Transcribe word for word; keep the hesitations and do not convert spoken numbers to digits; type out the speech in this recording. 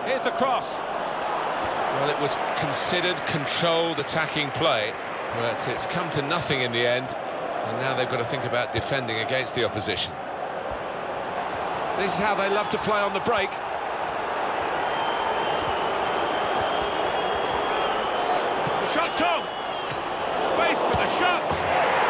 Here's the cross. Well, it was considered, controlled, attacking play, but it's come to nothing in the end, and now they've got to think about defending against the opposition. This is how they love to play on the break. The shot's on! Space for the shot!